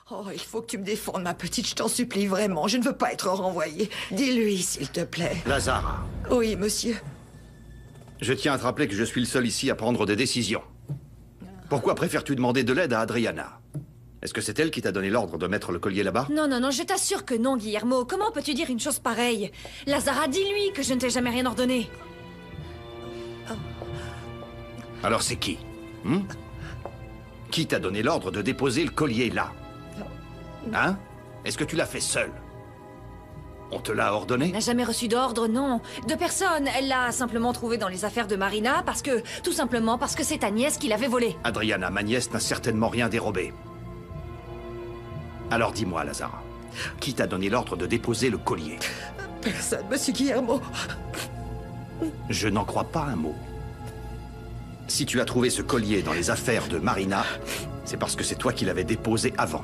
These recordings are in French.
Oh, il faut que tu me défendes, ma petite, je t'en supplie vraiment. Je ne veux pas être renvoyée. Dis-lui, s'il te plaît. Lazara. Oui, monsieur. Je tiens à te rappeler que je suis le seul ici à prendre des décisions. Pourquoi préfères-tu demander de l'aide à Adriana? Est-ce que c'est elle qui t'a donné l'ordre de mettre le collier là-bas? Non, non, non, je t'assure que non, Guillermo. Comment peux-tu dire une chose pareille? Lazara, dis-lui que je ne t'ai jamais rien ordonné. Alors c'est qui? Qui t'a donné l'ordre de déposer le collier là? Hein? Est-ce que tu l'as fait seul? On te l'a ordonné? Elle n'a jamais reçu d'ordre, non. De personne. Elle l'a simplement trouvé dans les affaires de Marina parce que... Tout simplement parce que c'est ta nièce qui l'avait volé. Adriana, ma nièce, n'a certainement rien dérobé. Alors dis-moi, Lazara, qui t'a donné l'ordre de déposer le collier? Personne, monsieur Guillermo. Je n'en crois pas un mot. Si tu as trouvé ce collier dans les affaires de Marina, c'est parce que c'est toi qui l'avais déposé avant.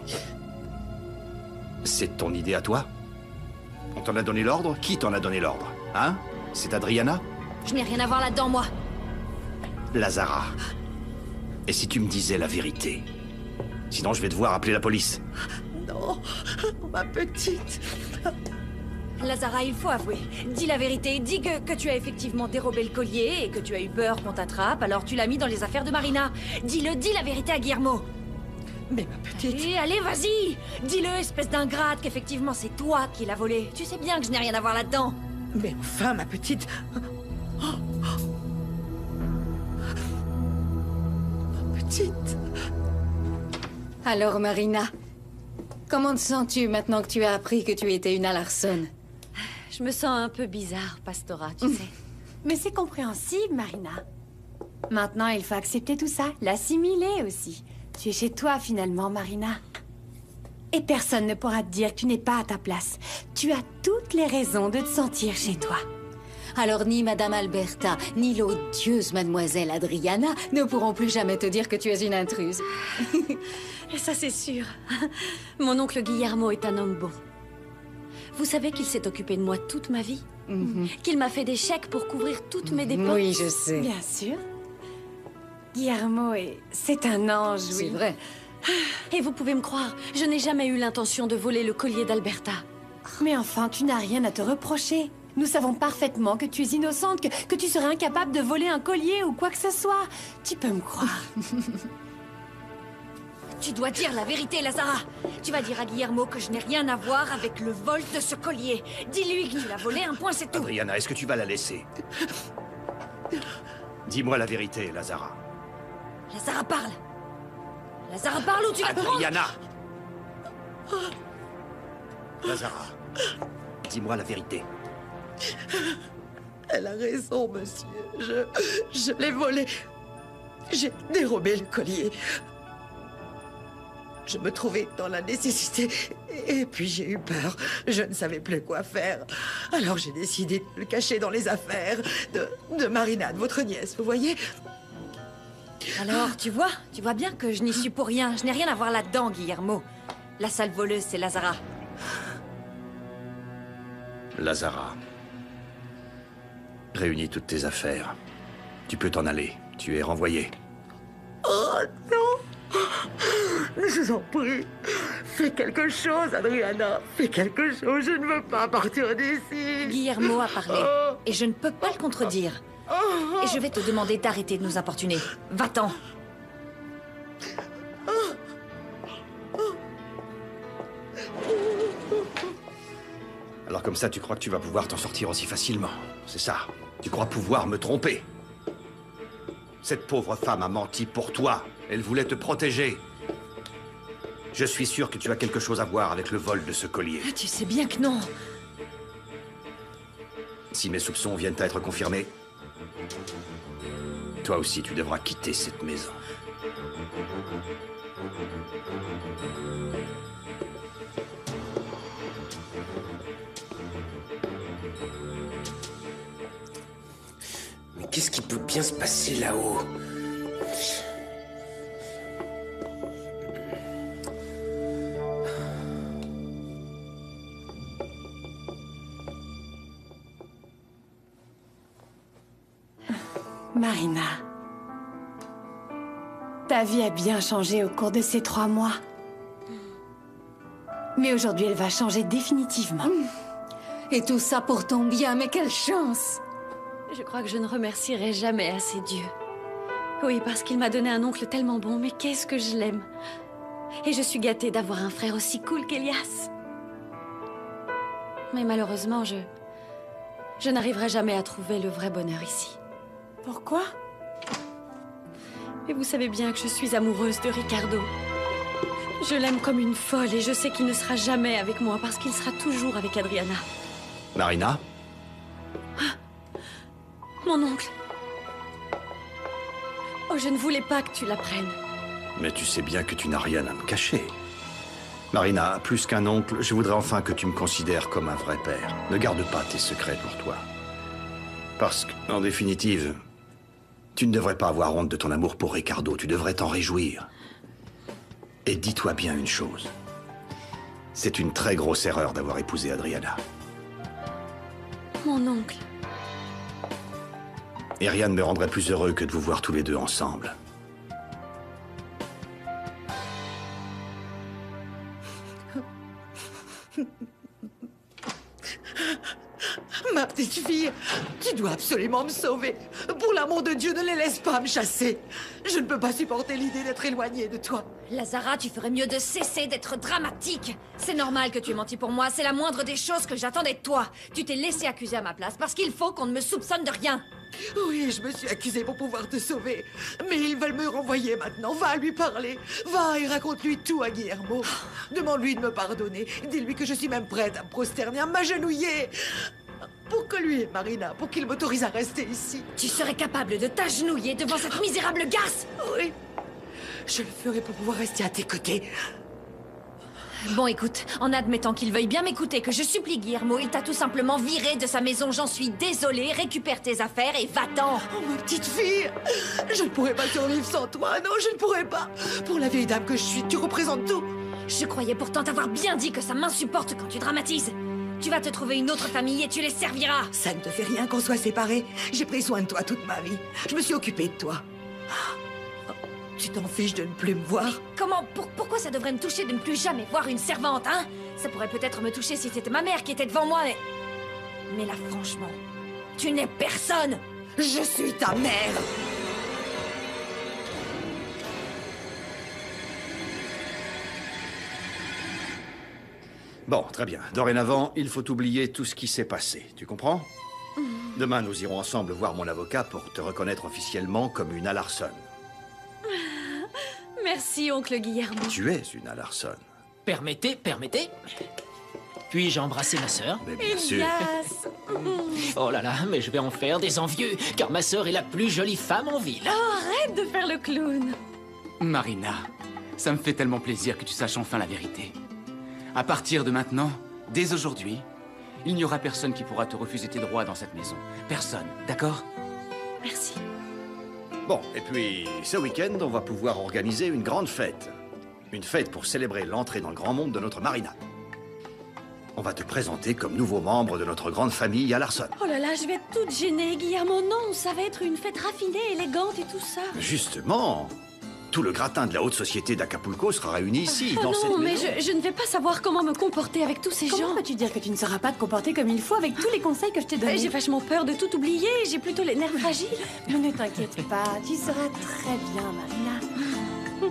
C'est ton idée à toi? On t'en a donné l'ordre? Qui t'en a donné l'ordre? Hein? C'est Adriana? Je n'ai rien à voir là-dedans, moi. Lazara. Et si tu me disais la vérité? Sinon, je vais devoir appeler la police. Non, ma petite. Lazara, il faut avouer. Dis la vérité. Dis que tu as effectivement dérobé le collier et que tu as eu peur qu'on t'attrape, alors tu l'as mis dans les affaires de Marina. Dis-le, dis la vérité à Guillermo. Mais ma petite... Allez, vas-y! Dis-le, espèce d'ingrate, qu'effectivement c'est toi qui l'as volé. Tu sais bien que je n'ai rien à voir là-dedans. Mais enfin, ma petite... Ma petite... Alors, Marina, comment te sens-tu maintenant que tu as appris que tu étais une Alarson? Je me sens un peu bizarre, Pastora, tu sais. Mais c'est compréhensible, Marina. Maintenant, il faut accepter tout ça, l'assimiler aussi. Tu es chez toi, finalement, Marina. Et personne ne pourra te dire que tu n'es pas à ta place. Tu as toutes les raisons de te sentir chez toi. Alors ni Madame Alberta, ni l'odieuse Mademoiselle Adriana ne pourront plus jamais te dire que tu es une intruse. Et ça, c'est sûr. Mon oncle Guillermo est un homme bon. Vous savez qu'il s'est occupé de moi toute ma vie? Qu'il m'a fait des chèques pour couvrir toutes mes dépenses? Oui, je sais. Bien sûr. Guillermo c'est un ange, oui. C'est vrai. Et vous pouvez me croire, je n'ai jamais eu l'intention de voler le collier d'Alberta. Mais enfin, tu n'as rien à te reprocher. Nous savons parfaitement que tu es innocente, que tu serais incapable de voler un collier ou quoi que ce soit. Tu peux me croire. Tu dois dire la vérité, Lazara. Tu vas dire à Guillermo que je n'ai rien à voir avec le vol de ce collier. Dis-lui que tu l'as volé, un point, c'est tout. Adriana, est-ce que tu vas la laisser? Dis-moi la vérité, Lazara. Lazara, parle. Lazara, parle ou tu la prends. Adriana! Lazara, dis-moi la vérité. Elle a raison, monsieur. Je l'ai volé. J'ai dérobé le collier. Je me trouvais dans la nécessité. Et puis j'ai eu peur. Je ne savais plus quoi faire. Alors j'ai décidé de le cacher dans les affaires de Marina, de votre nièce, vous voyez? Alors, tu vois bien que je n'y suis pour rien. Je n'ai rien à voir là-dedans, Guillermo. La sale voleuse, c'est Lazara. Lazara, réunis toutes tes affaires. Tu peux t'en aller. Tu es renvoyé. Oh non! Je vous en prie. Fais quelque chose, Adriana. Fais quelque chose. Je ne veux pas partir d'ici. Guillermo a parlé. Et je ne peux pas le contredire. Et je vais te demander d'arrêter de nous importuner. Va-t'en. Alors comme ça, tu crois que tu vas pouvoir t'en sortir aussi facilement? C'est ça. Tu crois pouvoir me tromper? Cette pauvre femme a menti pour toi. Elle voulait te protéger. Je suis sûr que tu as quelque chose à voir avec le vol de ce collier. Tu sais bien que non. Si mes soupçons viennent à être confirmés, toi aussi tu devras quitter cette maison. Mais qu'est-ce qui peut bien se passer là-haut? Marina, ta vie a bien changé au cours de ces 3 mois. Mais aujourd'hui, elle va changer définitivement. Et tout ça pour ton bien, mais quelle chance! Je crois que je ne remercierai jamais assez Dieu. Oui, parce qu'il m'a donné un oncle tellement bon, mais qu'est-ce que je l'aime. Et je suis gâtée d'avoir un frère aussi cool qu'Elias. Mais malheureusement, je n'arriverai jamais à trouver le vrai bonheur ici. Pourquoi? Et vous savez bien que je suis amoureuse de Ricardo. Je l'aime comme une folle et je sais qu'il ne sera jamais avec moi parce qu'il sera toujours avec Adriana. Marina? Mon oncle. Oh, je ne voulais pas que tu l'apprennes. Mais tu sais bien que tu n'as rien à me cacher. Marina, plus qu'un oncle, je voudrais enfin que tu me considères comme un vrai père. Ne garde pas tes secrets pour toi. Parce qu'en définitive, tu ne devrais pas avoir honte de ton amour pour Ricardo. Tu devrais t'en réjouir. Et dis-toi bien une chose. C'est une très grosse erreur d'avoir épousé Adriana. Mon oncle. Et rien ne me rendrait plus heureux que de vous voir tous les deux ensemble. Ma petite fille, tu dois absolument me sauver. Pour l'amour de Dieu, ne les laisse pas me chasser. Je ne peux pas supporter l'idée d'être éloignée de toi. Lazara, tu ferais mieux de cesser d'être dramatique. C'est normal que tu aies menti pour moi, c'est la moindre des choses que j'attendais de toi. Tu t'es laissé accuser à ma place parce qu'il faut qu'on ne me soupçonne de rien. Oui, je me suis accusée pour pouvoir te sauver. Mais ils veulent me renvoyer maintenant. Va lui parler. Va et raconte-lui tout à Guillermo. Demande-lui de me pardonner. Dis-lui que je suis même prête à me prosterner, à m'agenouiller. Pour que lui et Marina, pour qu'il m'autorise à rester ici. Tu serais capable de t'agenouiller devant cette misérable garce? Oui. Je le ferai pour pouvoir rester à tes côtés. Bon, écoute, en admettant qu'il veuille bien m'écouter, que je supplie Guillermo, il t'a tout simplement viré de sa maison. J'en suis désolée. Récupère tes affaires et va-t'en. Oh, ma petite fille, je ne pourrais pas survivre sans toi. Non, je ne pourrais pas. Pour la vieille dame que je suis, tu représentes tout. Je croyais pourtant t'avoir bien dit que ça m'insupporte quand tu dramatises. Tu vas te trouver une autre famille et tu les serviras. Ça ne te fait rien qu'on soit séparés. J'ai pris soin de toi toute ma vie. Je me suis occupée de toi. Tu t'en fiches de ne plus me voir? Pourquoi ça devrait me toucher de ne plus jamais voir une servante, hein? Ça pourrait peut-être me toucher si c'était ma mère qui était devant moi, mais là, franchement, tu n'es personne! Je suis ta mère! Bon, très bien. Dorénavant, il faut oublier tout ce qui s'est passé. Tu comprends? Demain, nous irons ensemble voir mon avocat pour te reconnaître officiellement comme une Alarson. Merci, oncle Guillermo. Tu es une Alarson. Permettez. Puis-je embrasser ma sœur? Mais bien sûr. Elias. Oh là là, mais je vais en faire des envieux, car ma sœur est la plus jolie femme en ville. Oh, arrête de faire le clown. Marina, ça me fait tellement plaisir que tu saches enfin la vérité. À partir de maintenant, dès aujourd'hui, il n'y aura personne qui pourra te refuser tes droits dans cette maison. Personne, d'accord? Merci. Bon, et puis, ce week-end, on va pouvoir organiser une grande fête. Une fête pour célébrer l'entrée dans le grand monde de notre Marina. On va te présenter comme nouveau membre de notre grande famille à Larson. Oh là là, je vais être toute gênée, Guillermo. Non, ça va être une fête raffinée, élégante et tout ça. Justement, tout le gratin de la haute société d'Acapulco sera réuni ici, dans cette non, mais maison. je ne vais pas savoir comment me comporter avec tous ces Comment gens. peux-tu dire que tu ne sauras pas te comporter comme il faut avec tous les conseils que je t'ai donnés? J'ai vachement peur de tout oublier. J'ai plutôt les nerfs fragiles. Mais ne t'inquiète pas, tu seras très bien, Marina.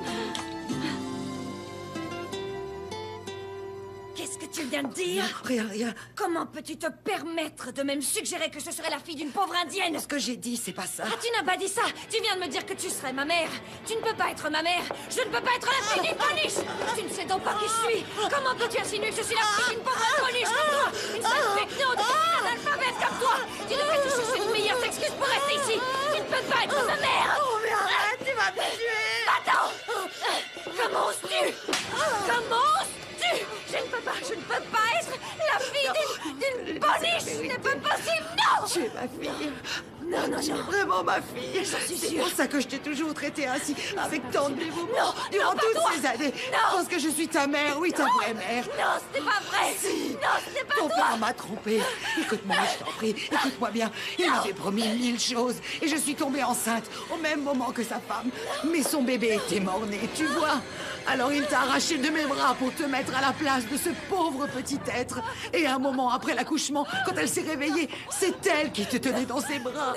Qu'est-ce que tu viens de dire? Rien. Comment peux-tu te permettre de même suggérer que je serais la fille d'une pauvre indienne? Ce que j'ai dit, c'est pas ça. Ah, tu n'as pas dit ça! Tu viens de me dire que tu serais ma mère! Tu ne peux pas être ma mère! Je ne peux pas être la fille d'une poniche! Tu ne sais donc pas qui je suis! Comment peux-tu insinuer que je suis la fille d'une pauvre poniche comme toi? Une sale pecno de analphabète comme toi! Tu devrais te chercher une meilleure excuse pour rester ici! Tu ne peux pas être ma mère! Oh, mais arrête, tu vas me tuer! Attends! Comment oses-tu? Comment oses-tu? Je ne peux pas être la fille d'une poniche! Ce n'est pas possible! Non! Tu es ma fille. Non. Tu es vraiment ma fille. C'est pour ça que je t'ai toujours traité ainsi, avec tant de dévouement. durant pas toutes toi. ces années. Non. Parce que je suis ta mère, oui, ta vraie mère. Non, ce n'est pas vrai. Si. Non, ce n'est pas Ton toi. père m'a trompé. Écoute-moi, je t'en prie, écoute-moi bien. Il m'avait promis 1000 choses et je suis tombée enceinte au même moment que sa femme. Mais son bébé était mort-né, tu vois. Alors il t'a arraché de mes bras pour te mettre à la place de ce pauvre petit être. Et un moment après l'accouchement, quand elle s'est réveillée, c'est elle qui te tenait dans ses bras.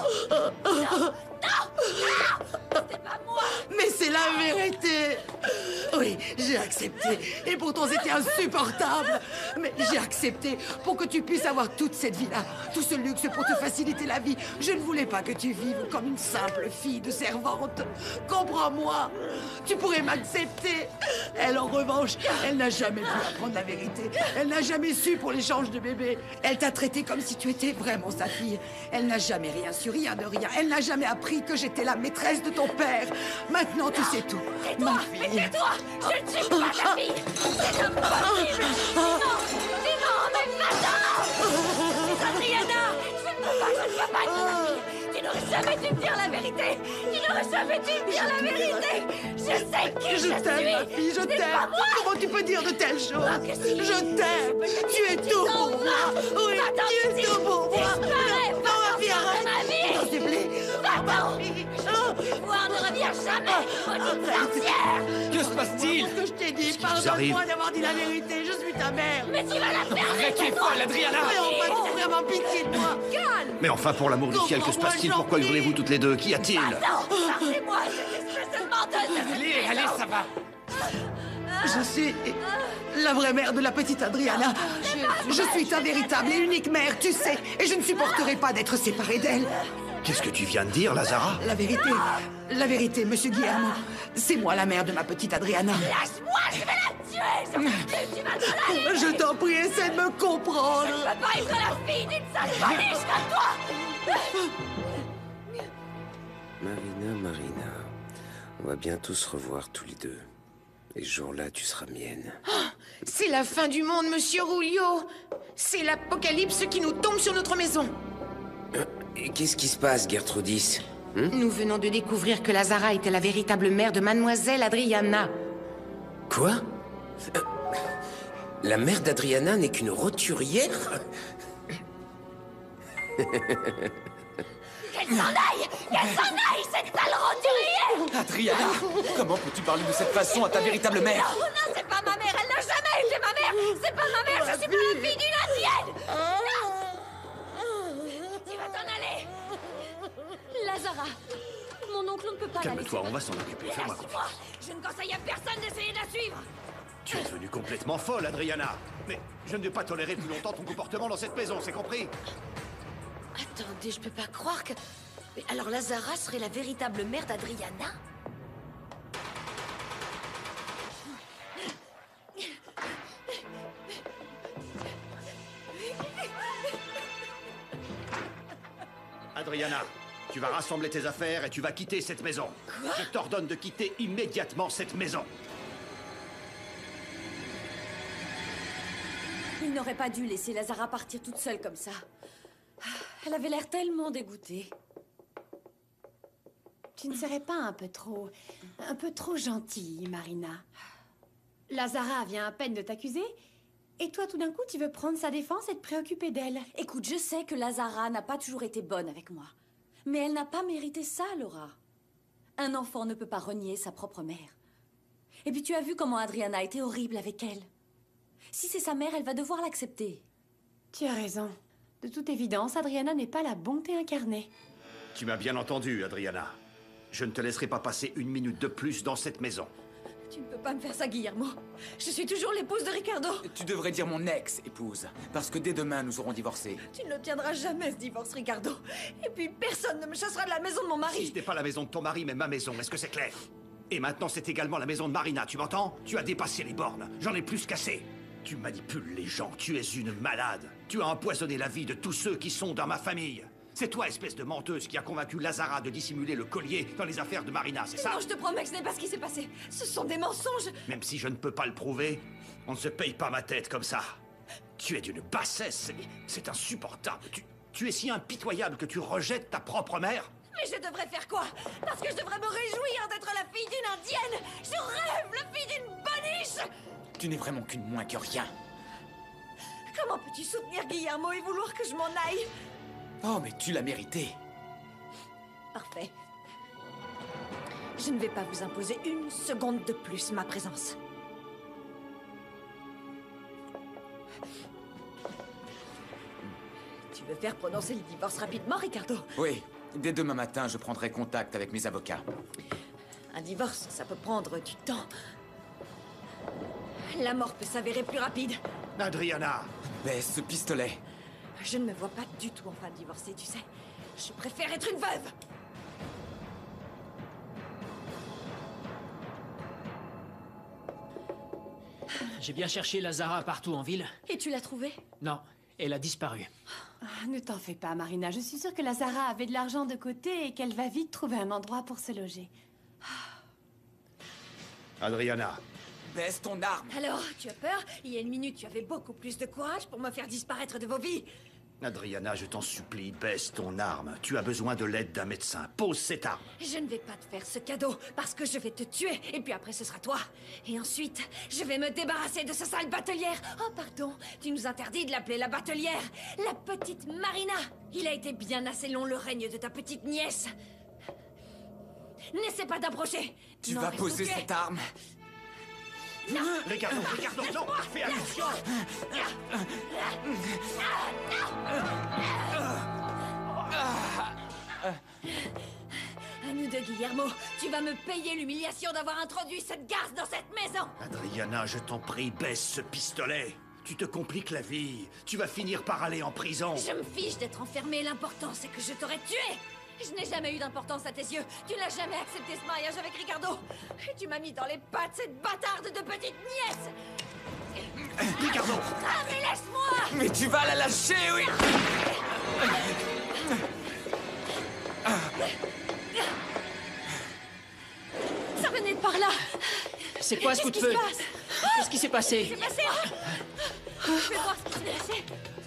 C'est pas moi. Mais c'est la vérité. Oui, j'ai accepté. Et pourtant, c'était insupportable. Mais j'ai accepté pour que tu puisses avoir toute cette vie-là, tout ce luxe pour te faciliter la vie. Je ne voulais pas que tu vives comme une simple fille de servante. Comprends-moi. Tu pourrais m'accepter. Elle, en revanche, elle n'a jamais pu apprendre la vérité. Elle n'a jamais su pour l'échange de bébés. Elle t'a traité comme si tu étais vraiment sa fille. Elle n'a jamais rien su, rien de rien. Elle n'a jamais appris que j'étais la maîtresse de ton père. Maintenant, tu sais tout. Tais-toi, mais tais-toi. Je ne suis pas ta fille. C'est impossible. Dis-non, mais maintenant. C'est Adriana. Je ne peux pas être ta fille. Tu n'aurais jamais dû me dire la vérité. Tu n'aurais jamais dû me dire la vérité. Je sais qui je suis. Je t'aime, ma fille, je t'aime. Comment tu peux dire de telles choses? Je t'aime. Tu es tout pour moi. Oui, tu es tout pour moi. Non, ma fille, arrête. Je t'en supplie. Va-t'en. Le pouvoir ne revient jamais. Maudite sorcière. Que se passe-t-il? Ce que je t'ai dit, arrive? pardonne-moi d'avoir dit la vérité. Je suis ta mère. Mais tu vas la faire. Arrête, tu es folle, Adriana! Mais enfin, tu as vraiment pitié de moi. Calme. Mais enfin, pour l'amour du ciel, que se passe-t-il? Pourquoi hurlez-vous toutes les deux? Qu'y a-t-il? Non, partez-moi, cette espèce de menteuse. Allez, ça va. Je suis la vraie mère de la petite Adriana. Je suis ta véritable et unique mère, tu sais. Et je ne supporterai pas d'être séparée d'elle. Qu'est-ce que tu viens de dire, Lazara? La vérité, monsieur Guillermo. C'est moi la mère de ma petite Adriana. Lâche-moi, je vais la tuer. Tu vas t'en aller. Je t'en prie, essaie de me comprendre. Je ne peux pas être la fille d'une sale paniche comme toi. Marina, on va bientôt se revoir tous les deux. Et ce jour-là, tu seras mienne. C'est la fin du monde, monsieur Rulio. C'est l'apocalypse qui nous tombe sur notre maison. Et qu'est-ce qui se passe, Gertrudis? Nous venons de découvrir que Lazara était la véritable mère de Mademoiselle Adriana. Quoi? La mère d'Adriana n'est qu'une roturière? Qu'elle s'en aille. Qu'elle s'en aille, cette sale roturière. Adriana, comment peux-tu parler de cette façon à ta véritable mère? Non, non, c'est pas ma mère. Elle n'a jamais été ma mère. C'est pas ma mère. Je suis pas la fille d'une indienne. Non. Tu vas t'en aller. Lazara, mon oncle ne peut pas la laisser. Calme-toi, on va s'en occuper. Fais-moi confiance. Lâche-moi. Je ne conseille à personne d'essayer de la suivre. Tu es devenue complètement folle, Adriana. Mais je ne vais pas tolérer plus longtemps ton comportement dans cette maison, c'est compris? Attendez, je peux pas croire que... Mais alors Lazara serait la véritable mère d'Adriana? Adriana, tu vas rassembler tes affaires et tu vas quitter cette maison. Quoi? Je t'ordonne de quitter immédiatement cette maison. Il n'aurait pas dû laisser Lazara partir toute seule comme ça. Elle avait l'air tellement dégoûtée. Tu ne serais pas un peu trop gentille, Marina? Lazara vient à peine de t'accuser, et toi, tout d'un coup, tu veux prendre sa défense et te préoccuper d'elle. Écoute, je sais que Lazara n'a pas toujours été bonne avec moi. Mais elle n'a pas mérité ça, Laura. Un enfant ne peut pas renier sa propre mère. Et puis tu as vu comment Adriana a été horrible avec elle. Si c'est sa mère, elle va devoir l'accepter. Tu as raison. De toute évidence, Adriana n'est pas la bonté incarnée. Tu m'as bien entendu, Adriana. Je ne te laisserai pas passer une minute de plus dans cette maison. Tu ne peux pas me faire ça, Guillermo. Je suis toujours l'épouse de Ricardo. Tu devrais dire mon ex-épouse, parce que dès demain, nous aurons divorcé. Tu ne l'obtiendras jamais, ce divorce, Ricardo. Et puis, personne ne me chassera de la maison de mon Si mari. ce n'est pas la maison de ton mari, mais ma maison, est-ce que c'est clair? Et maintenant, c'est également la maison de Marina, tu m'entends? Tu as dépassé les bornes, j'en ai plus qu'assez. Tu manipules les gens, tu es une malade. Tu as empoisonné la vie de tous ceux qui sont dans ma famille. C'est toi, espèce de menteuse, qui a convaincu Lazara de dissimuler le collier dans les affaires de Marina, c'est ça? Non, je te promets que ce n'est pas ce qui s'est passé. Ce sont des mensonges. Même si je ne peux pas le prouver, on ne se paye pas ma tête comme ça. Tu es d'une bassesse, c'est insupportable. Tu es si impitoyable que tu rejettes ta propre mère? Mais je devrais faire quoi? Parce que je devrais me réjouir d'être la fille d'une indienne. Je rêve, la fille d'une boniche. Tu n'es vraiment qu'une moins que rien. Comment peux-tu soutenir Guillermo et vouloir que je m'en aille? Oh, mais tu l'as mérité. Parfait. Je ne vais pas vous imposer une seconde de plus ma présence. Tu veux faire prononcer le divorce rapidement, Ricardo? Oui, dès demain matin, je prendrai contact avec mes avocats. Un divorce, ça peut prendre du temps. La mort peut s'avérer plus rapide. Adriana! Baisse ce pistolet. Je ne me vois pas du tout enfin divorcer, tu sais. Je préfère être une veuve. J'ai bien cherché Lazara partout en ville. Et tu l'as trouvée? Non, elle a disparu. Ah, ne t'en fais pas, Marina. Je suis sûre que Lazara avait de l'argent de côté et qu'elle va vite trouver un endroit pour se loger. Adriana, Baisse ton arme. Alors, tu as peur? Il y a une minute, tu avais beaucoup plus de courage pour me faire disparaître de vos vies. Adriana, je t'en supplie, baisse ton arme. Tu as besoin de l'aide d'un médecin. Pose cette arme. Je ne vais pas te faire ce cadeau, parce que je vais te tuer, et puis après ce sera toi. Et ensuite, je vais me débarrasser de ce sale batelière. Oh, pardon, tu nous interdis de l'appeler la batelière. La petite Marina. Il a été bien assez long le règne de ta petite nièce. N'essaie pas d'approcher. Tu Non, vas reste poser muet. cette arme. Ricardo, non, fais attention. À nous deux, Guillermo. Tu vas me payer l'humiliation d'avoir introduit cette garce dans cette maison. Adriana, je t'en prie, baisse ce pistolet. Tu te compliques la vie. Tu vas finir par aller en prison. Je me fiche d'être enfermée. L'important, c'est que je t'aurais tué. Je n'ai jamais eu d'importance à tes yeux. Tu n'as jamais accepté ce mariage avec Ricardo. Et tu m'as mis dans les pattes cette bâtarde de petite nièce. Ricardo! Ah, mais laisse-moi! Mais tu vas la lâcher, oui. Ça venait de par là. C'est quoi ce coup de Qu'est-ce feu? qui se passe? Qu'est-ce qui s'est passé? C'est passé. Je vais voir ce qui s'est passé.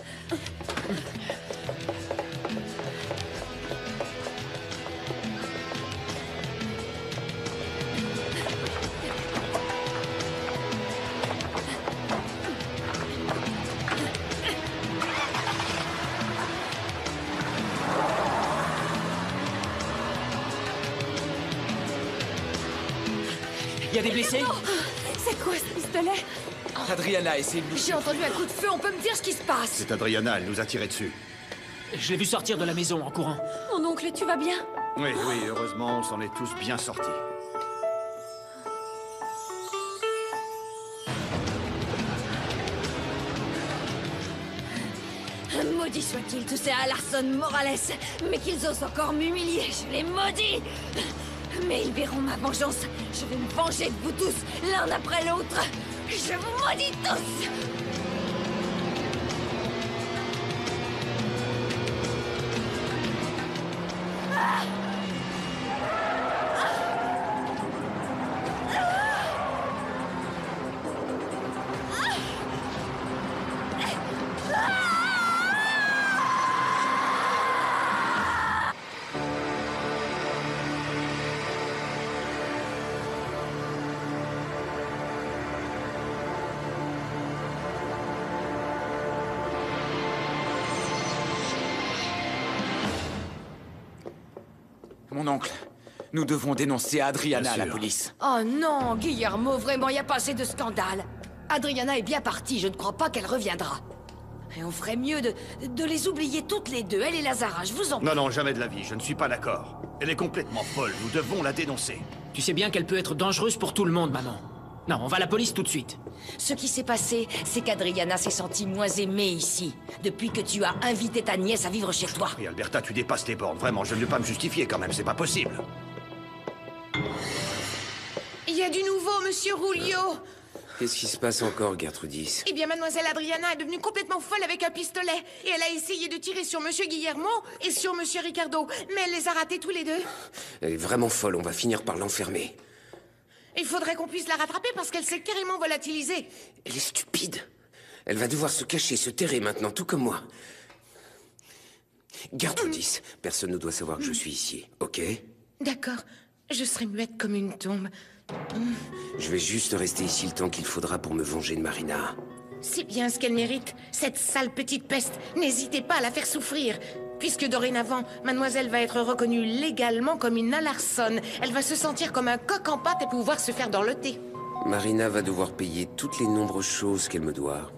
Il y a des blessés? C'est quoi ce pistolet? Adriana, essaie de nous... J'ai entendu un coup de feu. On peut me dire ce qui se passe? C'est Adriana, elle nous a tiré dessus. Je l'ai vu sortir de la maison en courant. Mon oncle, tu vas bien? Oui, oui, heureusement, on s'en est tous bien sortis. Maudits soient-ils, tous ces Alarson Morales. Mais qu'ils osent encore m'humilier, je les maudis. Mais ils verront ma vengeance. Je vais me venger de vous tous, l'un après l'autre. Je vous maudis tous. Mon oncle, nous devons dénoncer Adriana à la sûr. police. Oh non, Guillermo, vraiment, il n'y a pas assez de scandale. Adriana est bien partie, je ne crois pas qu'elle reviendra. Et on ferait mieux de les oublier toutes les deux, elle et Lazara, je vous en prie. Non, non, jamais de la vie, je ne suis pas d'accord. Elle est complètement folle, nous devons la dénoncer. Tu sais bien qu'elle peut être dangereuse pour tout le monde, maman. Non, on va à la police tout de suite. Ce qui s'est passé, c'est qu'Adriana s'est sentie moins aimée ici, depuis que tu as invité ta nièce à vivre chez toi. Et Alberta, tu dépasses les bornes, vraiment, je ne vais pas me justifier quand même, c'est pas possible. Il y a du nouveau, monsieur Rulio. Qu'est-ce qui se passe encore, Gertrudis? Eh bien, mademoiselle Adriana est devenue complètement folle avec un pistolet. Et elle a essayé de tirer sur monsieur Guillermo et sur monsieur Ricardo. Mais elle les a ratés tous les deux. Elle est vraiment folle, on va finir par l'enfermer. Il faudrait qu'on puisse la rattraper parce qu'elle s'est carrément volatilisée. Elle est stupide. Elle va devoir se cacher, se terrer maintenant, tout comme moi. Garde-toi 10. Personne ne doit savoir que je suis ici, ok? D'accord. Je serai muette comme une tombe. Je vais juste rester ici le temps qu'il faudra pour me venger de Marina. C'est bien ce qu'elle mérite, cette sale petite peste. N'hésitez pas à la faire souffrir. Puisque dorénavant, mademoiselle va être reconnue légalement comme une Alarsson. Elle va se sentir comme un coq en pâte et pouvoir se faire dorloter. Marina va devoir payer toutes les nombreuses choses qu'elle me doit.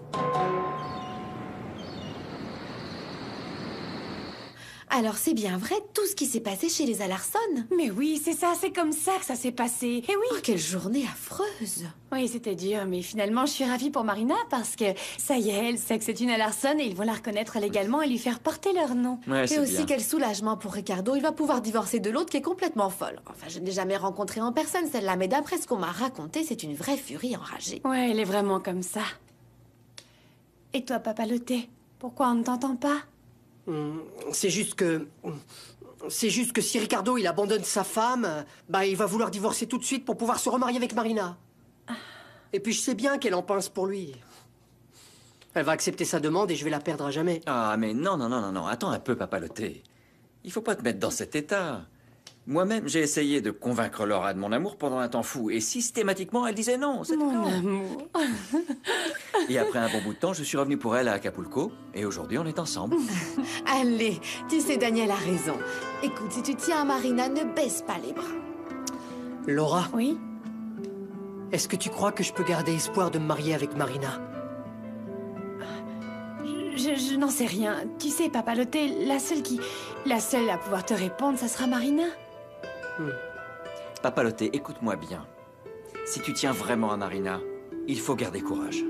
Alors c'est bien vrai tout ce qui s'est passé chez les Alarsson? Mais oui, c'est ça, c'est comme ça que ça s'est passé. Eh oui. Oh, quelle journée affreuse. Oui, c'était dur, mais finalement, je suis ravie pour Marina parce que, ça y est, elle sait que c'est une Alarsson et ils vont la reconnaître légalement et lui faire porter leur nom. Ouais, Et aussi bien. quel soulagement pour Ricardo, il va pouvoir divorcer de l'autre qui est complètement folle. Enfin, je ne l'ai jamais rencontrée en personne celle-là, mais d'après ce qu'on m'a raconté, c'est une vraie furie enragée. Ouais, elle est vraiment comme ça. Et toi, Papa Loté, pourquoi on ne t'entend pas? C'est juste que si Ricardo il abandonne sa femme, bah il va vouloir divorcer tout de suite pour pouvoir se remarier avec Marina. Et puis je sais bien qu'elle en pense pour lui. Elle va accepter sa demande et je vais la perdre à jamais. Ah, mais non, non, non, non, non. Attends un peu, Papa Loté. Il faut pas te mettre dans cet état. Moi-même, j'ai essayé de convaincre Laura de mon amour pendant un temps fou, et systématiquement, elle disait non. C'était Mon non. amour. Et après un bon bout de temps, je suis revenu pour elle à Acapulco, et aujourd'hui, on est ensemble. Allez, tu sais, Daniel a raison. Écoute, si tu tiens à Marina, ne baisse pas les bras. Laura, Oui? est-ce que tu crois que je peux garder espoir de me marier avec Marina? Je n'en sais rien. Tu sais, Papa Loté, la seule à pouvoir te répondre, ça sera Marina. Papa Loté, écoute-moi bien. Si tu tiens vraiment à Marina, il faut garder courage.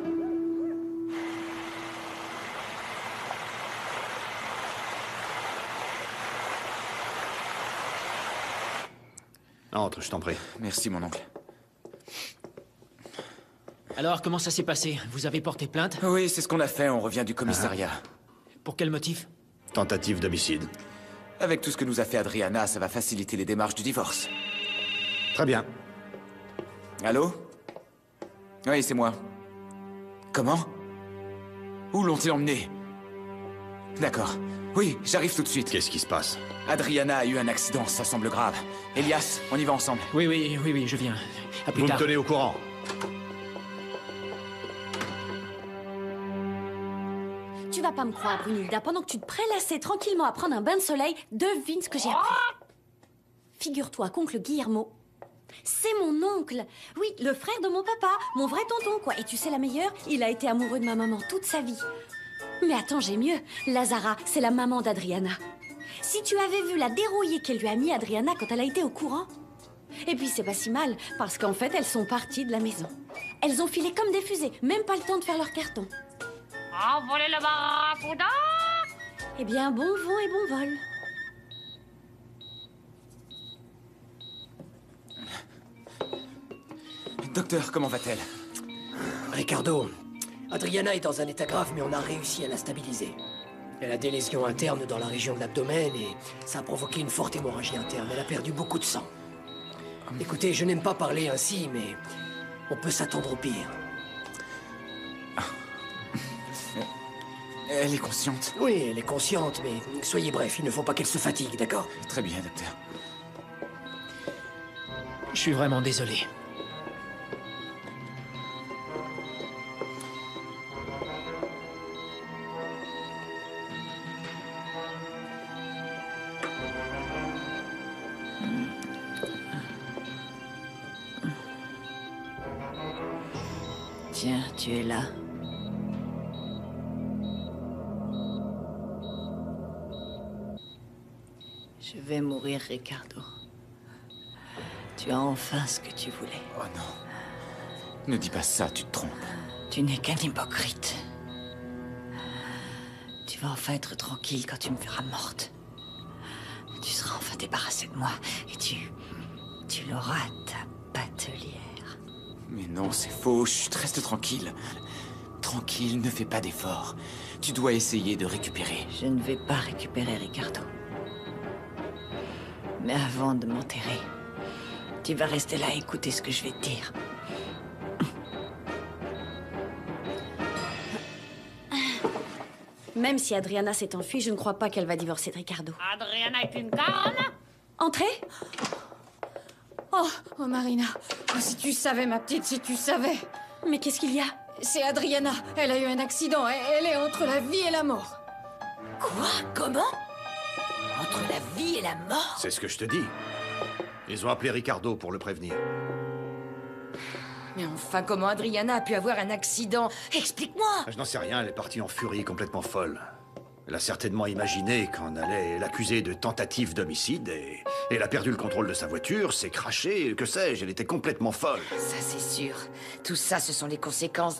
Entre, je t'en prie. Merci, mon oncle. Alors, comment ça s'est passé? Vous avez porté plainte? Oui, c'est ce qu'on a fait, on revient du commissariat. Pour quel motif? Tentative d'homicide. Avec tout ce que nous a fait Adriana, ça va faciliter les démarches du divorce. Très bien. Allô? Oui, c'est moi. Comment? Où l'ont-ils emmené? D'accord. Oui, j'arrive tout de suite. Qu'est-ce qui se passe? Adriana a eu un accident, ça semble grave. Elias, on y va ensemble. Oui, je viens. À plus Vous tard. me tenez au courant. Tu vas pas me croire, Brunilda. Pendant que tu te prélassais tranquillement à prendre un bain de soleil, devine ce que j'ai appris. Figure-toi qu'oncle Guillermo, c'est mon oncle. Oui, le frère de mon papa, mon vrai tonton, quoi. Et tu sais la meilleure, il a été amoureux de ma maman toute sa vie. Mais attends, j'ai mieux. Lazara, c'est la maman d'Adriana. Si tu avais vu la dérouillée qu'elle lui a mis Adriana quand elle a été au courant. Et puis c'est pas si mal, parce qu'en fait, elles sont parties de la maison. Elles ont filé comme des fusées, même pas le temps de faire leur carton. Envolez le barracuda! Eh bien, bon vent et bon vol. Docteur, comment va-t-elle? Ricardo, Adriana est dans un état grave, mais on a réussi à la stabiliser. Elle a des lésions internes dans la région de l'abdomen et ça a provoqué une forte hémorragie interne. Elle a perdu beaucoup de sang. Écoutez, je n'aime pas parler ainsi, mais on peut s'attendre au pire. Elle est consciente? Oui, elle est consciente, mais soyez bref, il ne faut pas qu'elle se fatigue, d'accord? Très bien, docteur. Je suis vraiment désolé. Tiens, tu es là. Je vais mourir, Ricardo. Tu as enfin ce que tu voulais. Oh non. Ne dis pas ça, tu te trompes. Tu n'es qu'un hypocrite. Tu vas enfin être tranquille quand tu me verras morte. Tu seras enfin débarrassé de moi et tu l'auras ta batelière. Mais non, c'est faux. Chut, reste tranquille. Tranquille, ne fais pas d'efforts. Tu dois essayer de récupérer. Je ne vais pas récupérer Ricardo. Mais avant de m'enterrer, tu vas rester là et écouter ce que je vais te dire. Même si Adriana s'est enfuie, je ne crois pas qu'elle va divorcer de Ricardo. Adriana est une carne. Entrez. Oh, Marina. Oh, si tu savais, ma petite, si tu savais. Mais qu'est-ce qu'il y a? C'est Adriana. Elle a eu un accident. Elle est entre la vie et la mort. Quoi? Comment? Entre la vie et la mort? C'est ce que je te dis. Ils ont appelé Ricardo pour le prévenir. Mais enfin, comment Adriana a pu avoir un accident? Explique-moi! Je n'en sais rien, elle est partie en furie, complètement folle. Elle a certainement imaginé qu'on allait l'accuser de tentative d'homicide et elle a perdu le contrôle de sa voiture, s'est crachée, que sais-je, elle était complètement folle. Ça, c'est sûr. Tout ça, ce sont les conséquences.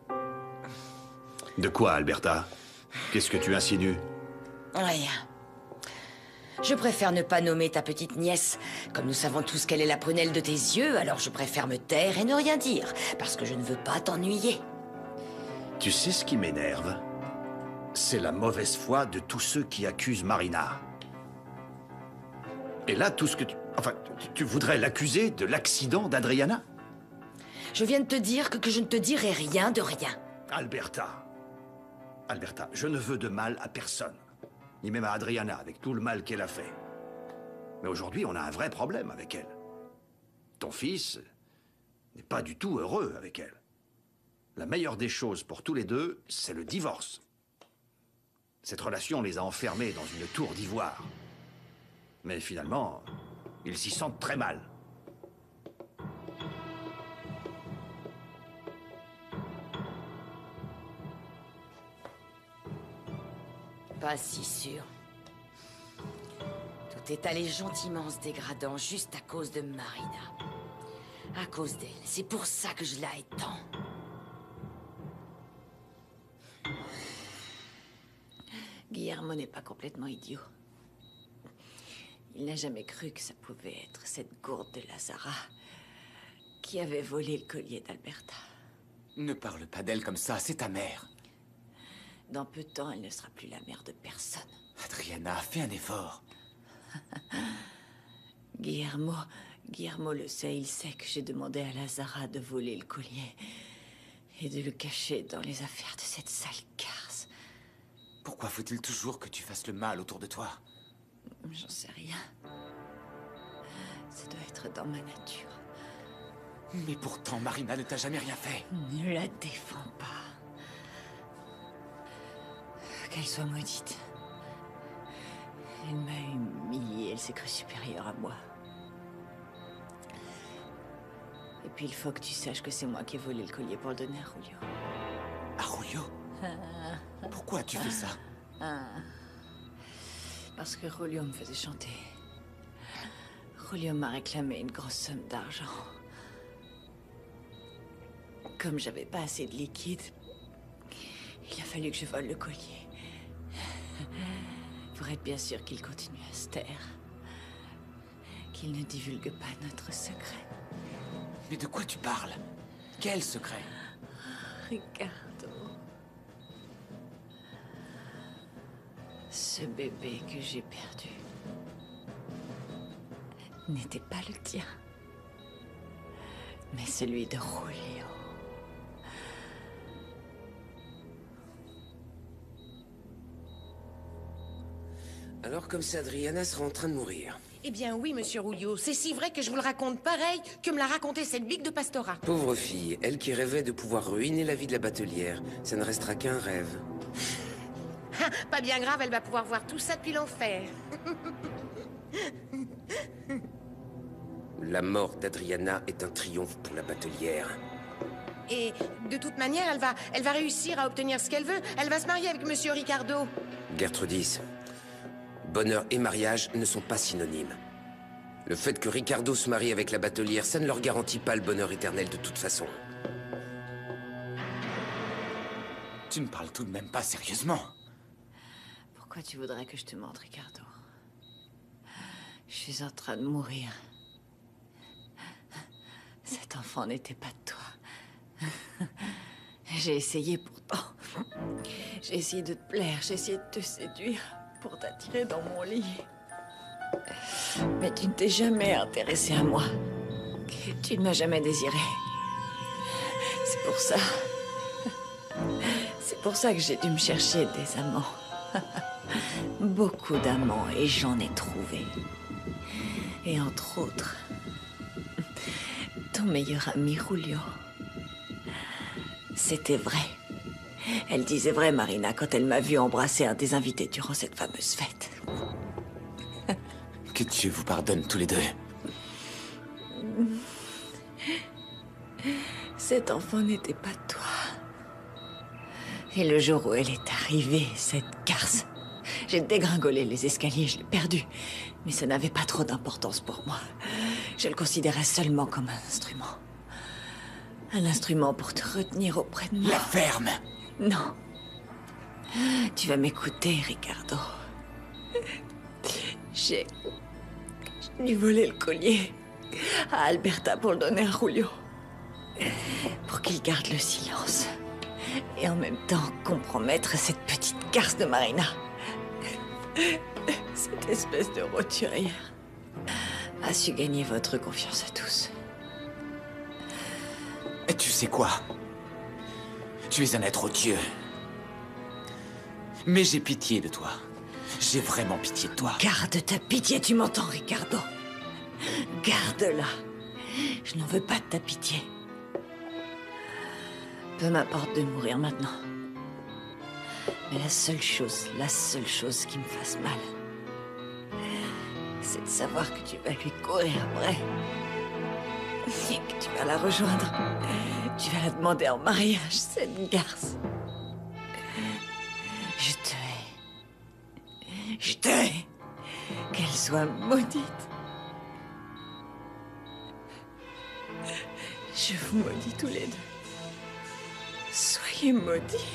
De quoi, Alberta? Qu'est-ce que tu insinues? Rien. Je préfère ne pas nommer ta petite nièce. Comme nous savons tous qu'elle est la prunelle de tes yeux, alors je préfère me taire et ne rien dire, parce que je ne veux pas t'ennuyer. Tu sais ce qui m'énerve? C'est la mauvaise foi de tous ceux qui accusent Marina. Et là, tout ce que tu... Enfin, tu voudrais l'accuser de l'accident d'Adriana? Je viens de te dire que je ne te dirai rien de rien. Alberta, je ne veux de mal à personne. Ni même à Adriana, avec tout le mal qu'elle a fait. Mais aujourd'hui, on a un vrai problème avec elle. Ton fils n'est pas du tout heureux avec elle. La meilleure des choses pour tous les deux, c'est le divorce. Cette relation les a enfermés dans une tour d'ivoire. Mais finalement, ils s'y sentent très mal. Pas si sûr. Tout est allé gentiment en se dégradant juste à cause de Marina. À cause d'elle. C'est pour ça que je la hais tant. Guillermo n'est pas complètement idiot. Il n'a jamais cru que ça pouvait être cette gourde de Lazara qui avait volé le collier d'Alberta. Ne parle pas d'elle comme ça, c'est ta mère. Dans peu de temps, elle ne sera plus la mère de personne. Adriana, fais un effort. Guillermo le sait, il sait que j'ai demandé à Lazara de voler le collier et de le cacher dans les affaires de cette sale garce. Pourquoi faut-il toujours que tu fasses le mal autour de toi? J'en sais rien. Ça doit être dans ma nature. Mais pourtant, Marina ne t'a jamais rien fait. Ne la défends pas. Qu'elle soit maudite. Elle m'a humiliée, elle s'est crue supérieure à moi. Et puis il faut que tu saches que c'est moi qui ai volé le collier pour le donner à Julio. À Julio? Pourquoi tu fais ça? Parce que Julio me faisait chanter. Julio m'a réclamé une grosse somme d'argent. Comme j'avais pas assez de liquide, il a fallu que je vole le collier. Pour être bien sûr qu'il continue à se taire. Qu'il ne divulgue pas notre secret. Mais de quoi tu parles? Quel secret? Ricardo. Ce bébé que j'ai perdu n'était pas le tien, mais celui de Julio. Alors comme ça, Adriana sera en train de mourir. Eh bien oui, monsieur Julio, c'est si vrai que je vous le raconte pareil que me l'a raconté cette bique de Pastora. Pauvre fille, elle qui rêvait de pouvoir ruiner la vie de la batelière, ça ne restera qu'un rêve. Ah, pas bien grave, elle va pouvoir voir tout ça depuis l'enfer. La mort d'Adriana est un triomphe pour la batelière. Et de toute manière, elle va réussir à obtenir ce qu'elle veut. Elle va se marier avec monsieur Ricardo. Gertrudis, bonheur et mariage ne sont pas synonymes. Le fait que Ricardo se marie avec la batelière, ça ne leur garantit pas le bonheur éternel de toute façon. Tu ne parles tout de même pas sérieusement. Pourquoi tu voudrais que je te montre, Ricardo? Je suis en train de mourir. Cet enfant n'était pas de toi. J'ai essayé pourtant. J'ai essayé de te plaire, j'ai essayé de te séduire pour t'attirer dans mon lit. Mais tu ne t'es jamais intéressé à moi. Tu ne m'as jamais désiré. C'est pour ça. C'est pour ça que j'ai dû me chercher des amants. Beaucoup d'amants, et j'en ai trouvé. Et entre autres, ton meilleur ami Julio. C'était vrai. Elle disait vrai, Marina, quand elle m'a vu embrasser un des invités durant cette fameuse fête. Que Dieu vous pardonne tous les deux. Cet enfant n'était pas toi. Et le jour où elle est arrivée, cette garce, j'ai dégringolé les escaliers, je l'ai perdu. Mais ça n'avait pas trop d'importance pour moi. Je le considérais seulement comme un instrument. Un instrument pour te retenir auprès de moi. La ferme! Non. Tu vas m'écouter, Ricardo. J'ai dû voler le collier à Alberta pour le donner à Julio. Pour qu'il garde le silence. Et en même temps compromettre cette petite garce de Marina. Cette espèce de roturière a su gagner votre confiance à tous. Et tu sais quoi? Tu es un être odieux. Mais j'ai pitié de toi. J'ai vraiment pitié de toi. Garde ta pitié, tu m'entends, Ricardo? Garde-la. Je n'en veux pas de ta pitié. Peu m'importe de mourir maintenant. Mais la seule chose qui me fasse mal, c'est de savoir que tu vas lui courir après. Et que tu vas la rejoindre. Tu vas la demander en mariage, cette garce. Je te hais. Je te hais. Qu'elle soit maudite. Je vous maudis tous les deux. Soyez maudits.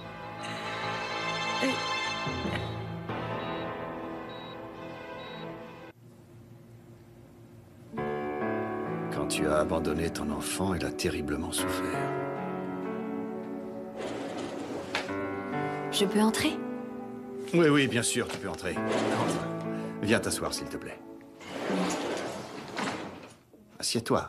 Quand tu as abandonné ton enfant, elle a terriblement souffert. Je peux entrer? Oui, oui, bien sûr, tu peux entrer. Entre. Viens t'asseoir, s'il te plaît. Assieds-toi.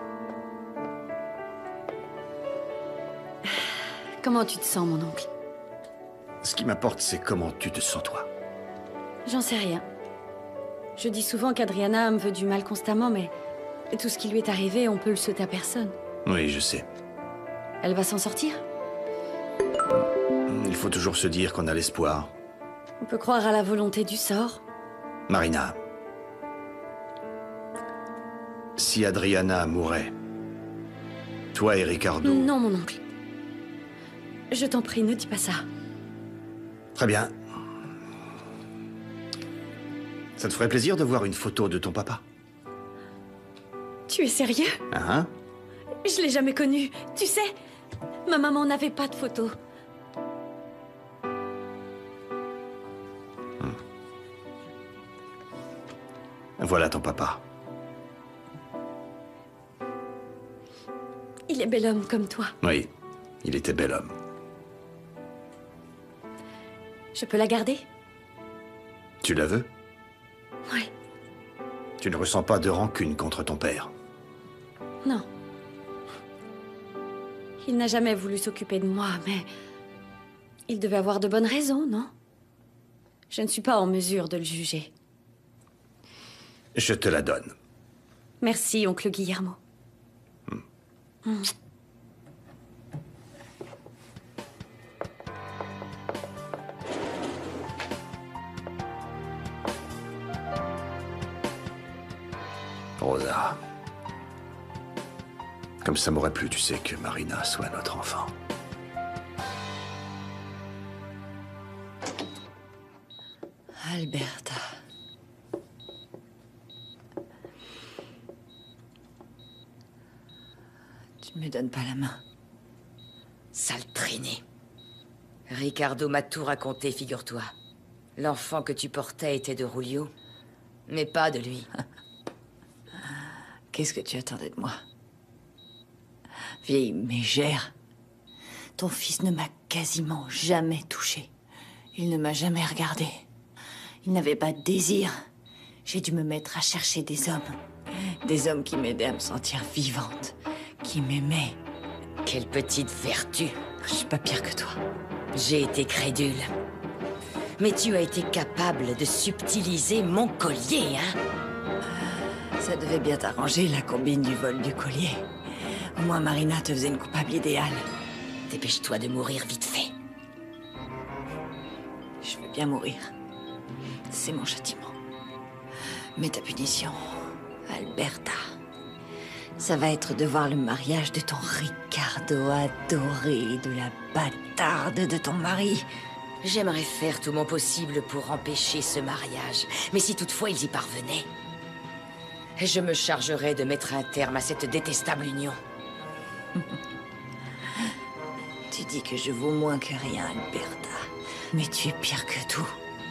Comment tu te sens, mon oncle? Ce qui m'importe, c'est comment tu te sens, toi. J'en sais rien. Je dis souvent qu'Adriana me veut du mal constamment, mais tout ce qui lui est arrivé, on peut le souhaiter à personne. Oui, je sais. Elle va s'en sortir? Il faut toujours se dire qu'on a l'espoir. On peut croire à la volonté du sort. Marina, si Adriana mourait, toi et Ricardo... Non, mon oncle. Je t'en prie, ne dis pas ça. Très bien. Ça te ferait plaisir de voir une photo de ton papa? Tu es sérieux? Hein? Je l'ai jamais connu. Tu sais, ma maman n'avait pas de photo. Voilà ton papa. Il est bel homme comme toi. Oui, il était bel homme. Je peux la garder? Tu la veux? Oui. Tu ne ressens pas de rancune contre ton père? Non. Il n'a jamais voulu s'occuper de moi, mais... il devait avoir de bonnes raisons, non? Je ne suis pas en mesure de le juger. Je te la donne. Merci, oncle Guillermo. Rosa. Comme ça m'aurait plu, tu sais, que Marina soit notre enfant. Alberta. Tu me donnes pas la main. Sale traînée. Ricardo m'a tout raconté, figure-toi. L'enfant que tu portais était de Julio, mais pas de lui. Qu'est-ce que tu attendais de moi? Vieille mégère. Ton fils ne m'a quasiment jamais touchée. Il ne m'a jamais regardée. Il n'avait pas de désir. J'ai dû me mettre à chercher des hommes. Des hommes qui m'aidaient à me sentir vivante. Qui m'aimaient. Quelle petite vertu. Je suis pas pire que toi. J'ai été crédule. Mais tu as été capable de subtiliser mon collier, hein? Ça devait bien t'arranger, la combine du vol du collier. Au moins, Marina te faisait une coupable idéale. Dépêche-toi de mourir vite fait. Je veux bien mourir. C'est mon châtiment. Mais ta punition, Alberta, ça va être de voir le mariage de ton Ricardo adoré, de la bâtarde de ton mari. J'aimerais faire tout mon possible pour empêcher ce mariage. Mais si toutefois ils y parvenaient, je me chargerais de mettre un terme à cette détestable union. Tu dis que je vaux moins que rien, Alberta. Mais tu es pire que tout.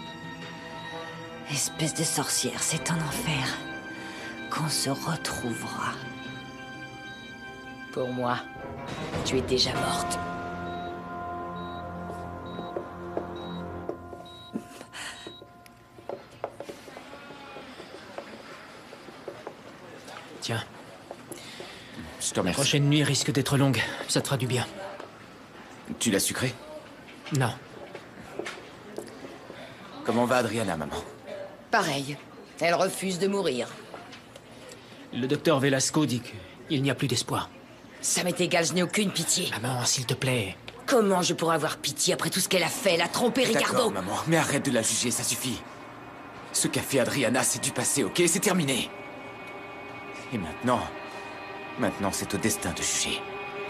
Espèce de sorcière, c'est en enfer qu'on se retrouvera. Pour moi, tu es déjà morte. Tiens. Je te remercie. La prochaine nuit risque d'être longue. Ça te fera du bien. Tu l'as sucré? Non. Comment va Adriana, maman? Pareil. Elle refuse de mourir. Le docteur Velasco dit qu'il n'y a plus d'espoir. Ça m'est égal, je n'ai aucune pitié. Maman, s'il te plaît. Comment je pourrais avoir pitié après tout ce qu'elle a fait? Elle a trompé Ricardo. D'accord, maman, mais arrête de la juger, ça suffit. Ce qu'a fait Adriana, c'est du passé, ok? C'est terminé. Et maintenant... Maintenant, c'est au destin de juger.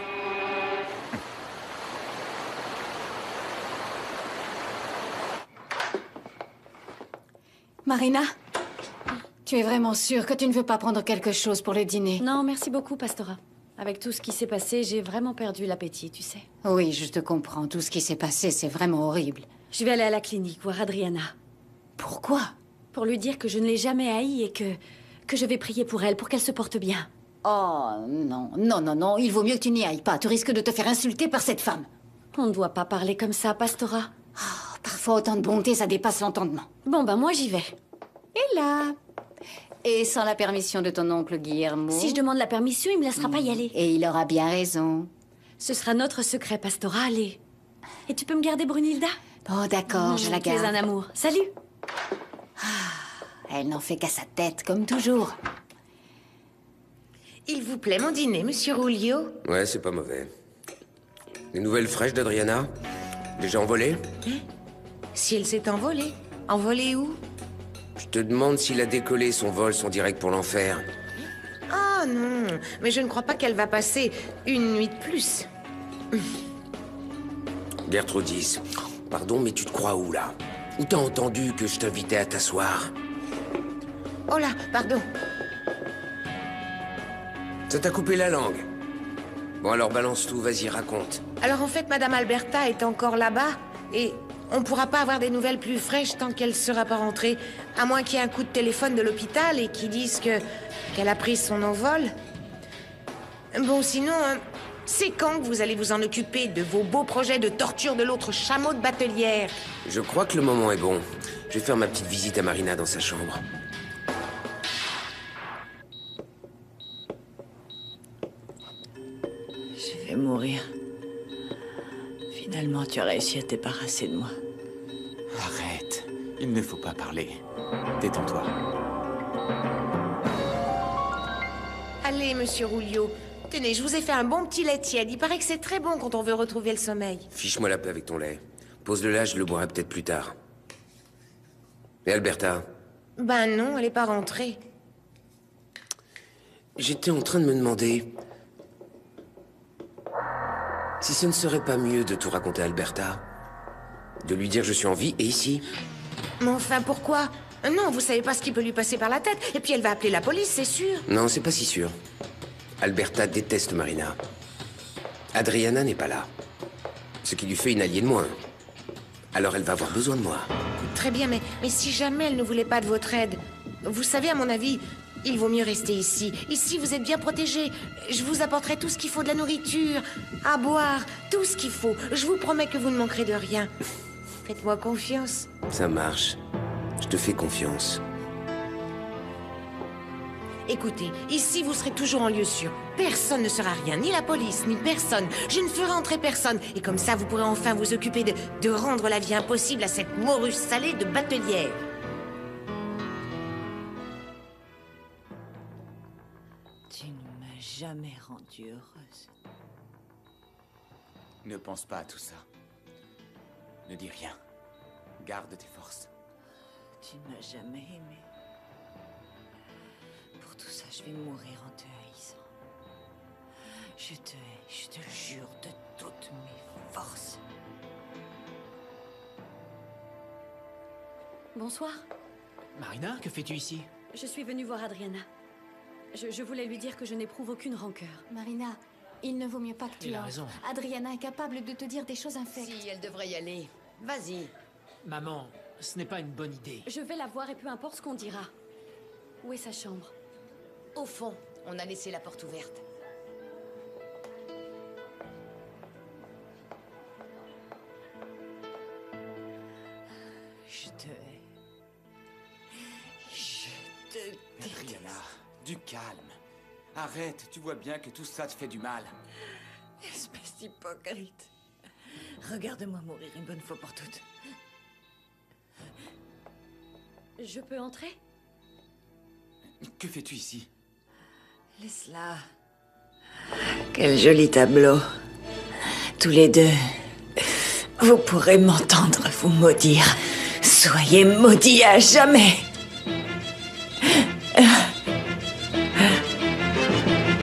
Marina, tu es vraiment sûre que tu ne veux pas prendre quelque chose pour le dîner? Non, merci beaucoup, Pastora. Avec tout ce qui s'est passé, j'ai vraiment perdu l'appétit, tu sais. Oui, je te comprends. Tout ce qui s'est passé, c'est vraiment horrible. Je vais aller à la clinique voir Adriana. Pourquoi? Pour lui dire que je ne l'ai jamais haïe et que je vais prier pour elle, pour qu'elle se porte bien. Oh, non, non, non, non. Il vaut mieux que tu n'y ailles pas. Tu risques de te faire insulter par cette femme. On ne doit pas parler comme ça, Pastora. Oh, parfois, autant de bonté, ça dépasse l'entendement. Bon, ben moi, j'y vais. Et là? Et sans la permission de ton oncle Guillermo? Si je demande la permission, il me laissera pas y aller. Et il aura bien raison. Ce sera notre secret, Pastora, allez. Et tu peux me garder Brunilda? Oh, d'accord, je la garde. Tu es un amour. Salut. Elle n'en fait qu'à sa tête, comme toujours. Il vous plaît mon dîner, monsieur Rulio? Ouais, c'est pas mauvais. Les nouvelles fraîches d'Adriana? Déjà envolées? Si elle s'est envolée. Envolée où? Je te demande s'il a décollé son vol, son direct pour l'enfer. Ah non, mais je ne crois pas qu'elle va passer une nuit de plus. Gertrudis, pardon, mais tu te crois où, là? Où t'as entendu que je t'invitais à t'asseoir? Oh là, pardon. Ça t'a coupé la langue. Bon, alors balance tout, vas-y, raconte. Alors en fait, Madame Alberta est encore là-bas, et on pourra pas avoir des nouvelles plus fraîches tant qu'elle sera pas rentrée, à moins qu'il y ait un coup de téléphone de l'hôpital et qu'ils disent qu'elle a pris son envol. Bon, sinon, c'est quand que vous allez vous en occuper de vos beaux projets de torture de l'autre chameau de batelière? Je crois que le moment est bon. Je vais faire ma petite visite à Marina dans sa chambre. Je vais mourir. Finalement, tu as réussi à te débarrasser de moi. Arrête. Il ne faut pas parler. Détends-toi. Allez, monsieur Rulio. Tenez, je vous ai fait un bon petit lait tiède. Il paraît que c'est très bon quand on veut retrouver le sommeil. Fiche-moi la paix avec ton lait. Pose-le là, je le boirai peut-être plus tard. Et Alberta? Ben non, elle est pas rentrée. J'étais en train de me demander... si ce ne serait pas mieux de tout raconter à Alberta? De lui dire que je suis en vie et ici? Mais enfin, pourquoi? Non, vous savez pas ce qui peut lui passer par la tête. Et puis elle va appeler la police, c'est sûr. Non, c'est pas si sûr. Alberta déteste Marina. Adriana n'est pas là. Ce qui lui fait une alliée de moins. Alors elle va avoir besoin de moi. Très bien, mais si jamais elle ne voulait pas de votre aide... Vous savez, à mon avis, il vaut mieux rester ici. Ici, vous êtes bien protégés. Je vous apporterai tout ce qu'il faut, de la nourriture, à boire, tout ce qu'il faut. Je vous promets que vous ne manquerez de rien. Faites-moi confiance. Ça marche. Je te fais confiance. Écoutez, ici vous serez toujours en lieu sûr. Personne ne sera rien, ni la police, ni personne. Je ne ferai entrer personne. Et comme ça, vous pourrez enfin vous occuper de rendre la vie impossible à cette morue salée de batelière. Tu ne m'as jamais rendue heureuse. Ne pense pas à tout ça. Ne dis rien. Garde tes forces. Tu ne m'as jamais aimée. Pour tout ça, je vais mourir en te haïssant. Je te hais, je te jure, de toutes mes forces. Bonsoir. Marina, que fais-tu ici? Je suis venue voir Adriana. Je voulais lui dire que je n'éprouve aucune rancœur. Marina, il ne vaut mieux pas que tu Il a entres. raison. Adriana est capable de te dire des choses infectes. Si, elle devrait y aller. Vas-y. Maman, ce n'est pas une bonne idée. Je vais la voir et peu importe ce qu'on dira. Où est sa chambre? Au fond, on a laissé la porte ouverte. Je te hais. Je te déteste. Adriana, du calme. Arrête, tu vois bien que tout ça te fait du mal. Espèce d'hypocrite. Regarde-moi mourir une bonne fois pour toutes. Je peux entrer? Que fais-tu ici? Laisse-la. Quel joli tableau. Tous les deux. Vous pourrez m'entendre vous maudire. Soyez maudits à jamais.